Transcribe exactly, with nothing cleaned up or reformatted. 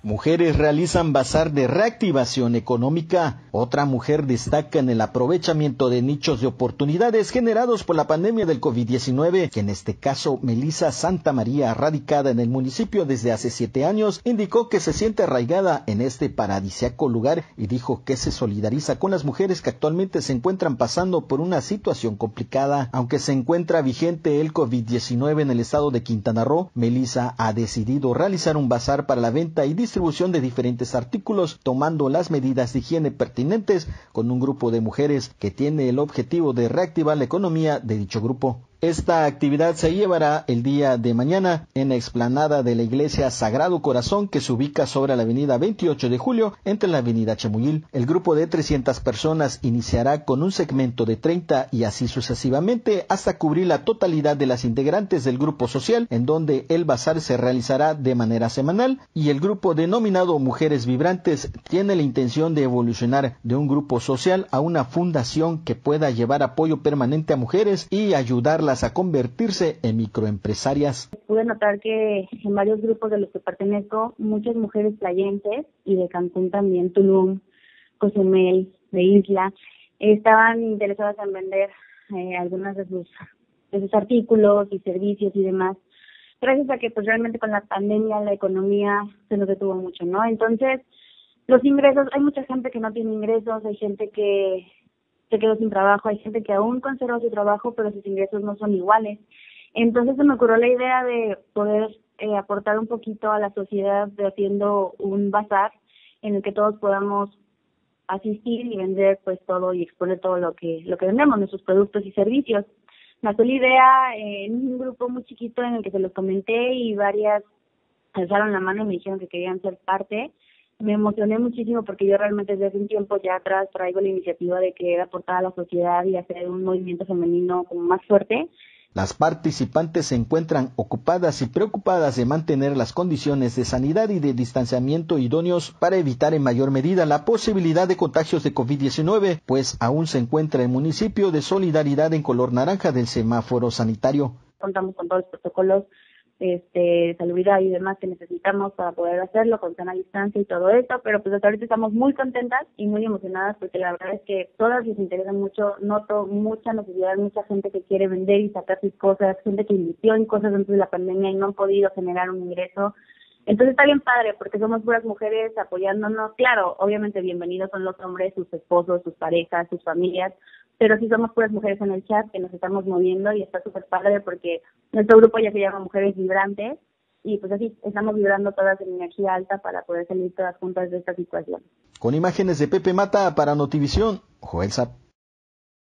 Mujeres realizan bazar de reactivación económica. Otra mujer destaca en el aprovechamiento de nichos de oportunidades generados por la pandemia del COVID diecinueve, que en este caso Melissa Santa María, radicada en el municipio desde hace siete años, indicó que se siente arraigada en este paradisíaco lugar y dijo que se solidariza con las mujeres que actualmente se encuentran pasando por una situación complicada. Aunque se encuentra vigente el COVID diecinueve en el estado de Quintana Roo, Melissa ha decidido realizar un bazar para la venta y distribución distribución de diferentes artículos, tomando las medidas de higiene pertinentes con un grupo de mujeres que tiene el objetivo de reactivar la economía de dicho grupo. Esta actividad se llevará el día de mañana en la explanada de la Iglesia Sagrado Corazón, que se ubica sobre la avenida veintiocho de julio entre la avenida Chamuyil. El grupo de trescientas personas iniciará con un segmento de treinta y así sucesivamente hasta cubrir la totalidad de las integrantes del grupo social, en donde el bazar se realizará de manera semanal, y el grupo denominado Mujeres Vibrantes tiene la intención de evolucionar de un grupo social a una fundación que pueda llevar apoyo permanente a mujeres y ayudarlas a convertirse en microempresarias. Pude notar que en varios grupos de los que pertenezco, muchas mujeres playenses y de Cancún también, Tulum, Cozumel, de Isla, estaban interesadas en vender eh, algunos de sus, de sus artículos y servicios y demás, gracias a que pues realmente con la pandemia la economía se nos detuvo mucho, ¿no? Entonces, los ingresos, hay mucha gente que no tiene ingresos, hay gente que se quedó sin trabajo, hay gente que aún conserva su trabajo, pero sus ingresos no son iguales. Entonces se me ocurrió la idea de poder eh, aportar un poquito a la sociedad de haciendo un bazar en el que todos podamos asistir y vender pues todo y exponer todo lo que lo que vendemos, nuestros productos y servicios. Nació la idea eh, en un grupo muy chiquito en el que se los comenté y varias alzaron la mano y me dijeron que querían ser parte. Me emocioné muchísimo porque yo realmente desde hace un tiempo ya atrás traigo la iniciativa de querer aportar a la sociedad y hacer un movimiento femenino como más fuerte. Las participantes se encuentran ocupadas y preocupadas de mantener las condiciones de sanidad y de distanciamiento idóneos para evitar en mayor medida la posibilidad de contagios de COVID diecinueve, pues aún se encuentra el municipio de solidaridad en color naranja del semáforo sanitario. Contamos con todos los protocolos este, salubridad y demás que necesitamos para poder hacerlo con sana distancia y todo esto, pero pues hasta ahorita estamos muy contentas y muy emocionadas porque la verdad es que todas les interesan mucho, noto mucha necesidad, mucha gente que quiere vender y sacar sus cosas, gente que invirtió en cosas antes de la pandemia y no han podido generar un ingreso. Entonces está bien padre porque somos puras mujeres apoyándonos. Claro, obviamente bienvenidos son los hombres, sus esposos, sus parejas, sus familias, pero sí somos puras mujeres en el chat que nos estamos moviendo y está súper padre porque nuestro grupo ya se llama Mujeres Vibrantes y pues así estamos vibrando todas en energía alta para poder salir todas juntas de esta situación. Con imágenes de Pepe Mata para Notivisión, Joel Zap.